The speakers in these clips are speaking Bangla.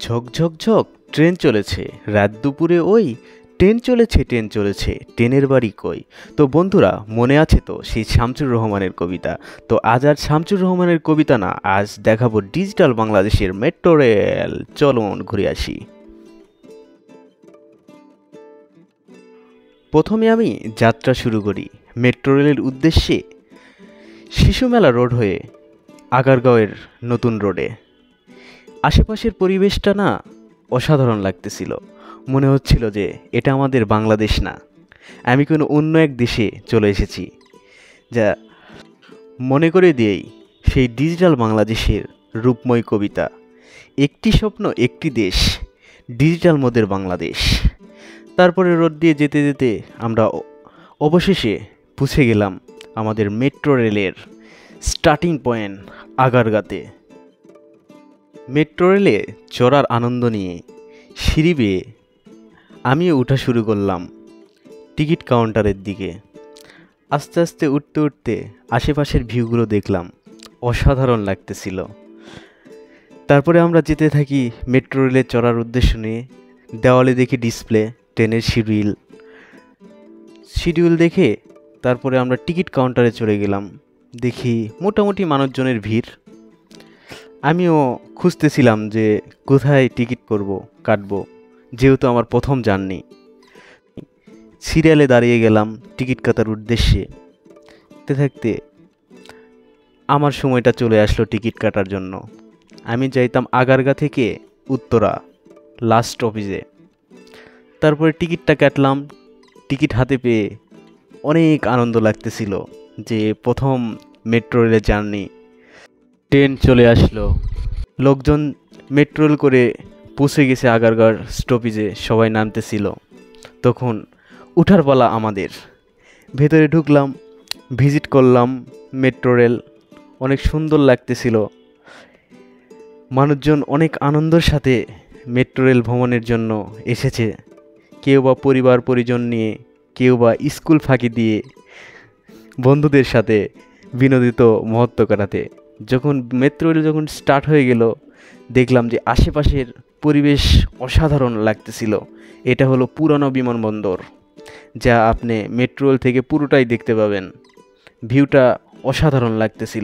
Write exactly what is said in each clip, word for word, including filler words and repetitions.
ঝক ঝক ঝক ট্রেন চলেছে, রাত দুপুরে ওই ট্রেন চলেছে ট্রেন চলেছে, ট্রেনের বাড়ি কই। তো বন্ধুরা, মনে আছে তো সেই শামসুর রহমানের কবিতা? তো আজ আর শামসুর রহমানের কবিতা না, আজ দেখাবো ডিজিটাল বাংলাদেশের মেট্রো রেল। চলুন ঘুরে আসি। প্রথমে আমি যাত্রা শুরু করি মেট্রো রেলের উদ্দেশ্যে শিশুমেলা রোড হয়ে আগারগাঁওয়ের নতুন রোডে। আশেপাশের পরিবেশটা না অসাধারণ লাগতেছিল, মনে হচ্ছিল যে এটা আমাদের বাংলাদেশ না, আমি কোনো অন্য এক দেশে চলে এসেছি। যা মনে করে দিয়েই সেই ডিজিটাল বাংলাদেশের রূপময় কবিতা, একটি স্বপ্ন একটি দেশ, ডিজিটাল মোদের বাংলাদেশ। তারপরে রোড দিয়ে যেতে যেতে আমরা অবশেষে পৌঁছে গেলাম আমাদের মেট্রো রেলের স্টার্টিং পয়েন্ট আগারগাঁতে। মেট্রো রেলে চড়ার আনন্দ নিয়ে সিঁড়ি বেয়ে আমিও উঠা শুরু করলাম টিকিট কাউন্টারের দিকে। আস্তে আস্তে উঠতে উঠতে আশেপাশের ভিউগুলো দেখলাম, অসাধারণ লাগতেছিল। তারপরে আমরা যেতে থাকি মেট্রো রেলে চড়ার উদ্দেশ্য নিয়ে। দেওয়ালে দেখি ডিসপ্লে, ট্রেনের শিডিউল শিডিউল দেখে তারপরে আমরা টিকিট কাউন্টারে চলে গেলাম। দেখি মোটামুটি মানুষজনের ভিড়। আমিও খুঁজতেছিলাম যে কোথায় টিকিট করব কাটবো, যেহেতু আমার প্রথম জার্নি। সিরিয়ালে দাঁড়িয়ে গেলাম টিকিট কাটার উদ্দেশ্যে। থাকতে থাকতে আমার সময়টা চলে আসলো টিকিট কাটার জন্য। আমি যাইতাম আগারগাঁ থেকে উত্তরা লাস্ট অফিসে। তারপরে টিকিটটা কাটলাম। টিকিট হাতে পেয়ে অনেক আনন্দ লাগতেছিল যে প্রথম মেট্রো রেলের জার্নি। ট্রেন চলে আসলো, লোকজন মেট্রো রেল করে পৌঁছে গেছে আগারগাঁও স্টপেজে, সবাই নামতেছিল। তখন উঠার পালা আমাদের। ভেতরে ঢুকলাম, ভিজিট করলাম মেট্রো রেল। অনেক সুন্দর লাগতেছিল। মানুষজন অনেক আনন্দের সাথে মেট্রো রেল ভ্রমণের জন্য এসেছে। কেউ বা পরিবার পরিজন নিয়ে, কেউ বা স্কুল ফাঁকি দিয়ে বন্ধুদের সাথে বিনোদিত মুহূর্ত কাটাতে। যখন মেট্রো রেল যখন স্টার্ট হয়ে গেল, দেখলাম যে আশেপাশের পরিবেশ অসাধারণ লাগতেছিল। এটা হলো পুরানো বিমানবন্দর, যা আপনি মেট্রো রেল থেকে পুরোটাই দেখতে পাবেন। ভিউটা অসাধারণ লাগতেছিল।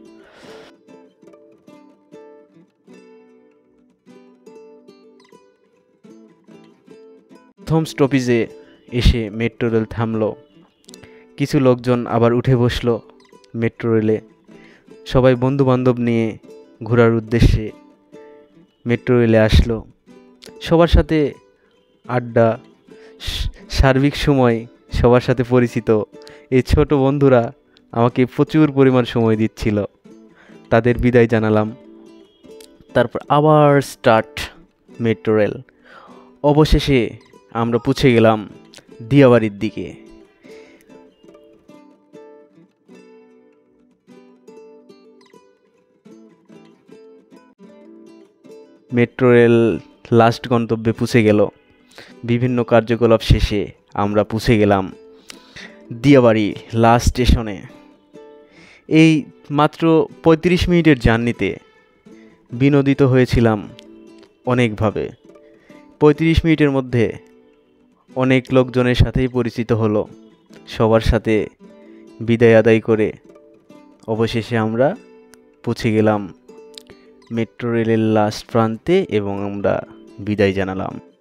প্রথম স্টপেজে এসে মেট্রো রেল থামলো। কিছু লোকজন আবার উঠে বসলো মেট্রো রেলে। সবাই বন্ধু বান্ধব নিয়ে ঘোরার উদ্দেশ্যে মেট্রো রেলে আসলো। সবার সাথে আড্ডা, সার্বিক সময় সবার সাথে পরিচিত এই ছোট বন্ধুরা আমাকে প্রচুর পরিমাণ সময় দিচ্ছিল। তাদের বিদায় জানালাম। তারপর আবার স্টার্ট মেট্রো রেল। অবশেষে আমরা পৌঁছে গেলাম দিয়াবাড়ির দিকে। মেট্রো রেল লাস্ট গন্তব্যে পৌঁছে গেল। বিভিন্ন কার্যকলাপ শেষে আমরা পৌঁছে গেলাম দিয়াবাড়ি লাস্ট স্টেশনে। এই মাত্র পঁয়ত্রিশ মিনিটের জার্নিতে বিনোদিত হয়েছিলাম অনেকভাবে। পঁয়ত্রিশ মিনিটের মধ্যে অনেক লোকজনের সাথেই পরিচিত হলো। সবার সাথে বিদায় আদায় করে অবশেষে আমরা পৌঁছে গেলাম মেট্রো রেলের লাস্ট প্রান্তে এবং আমরা বিদায় জানালাম।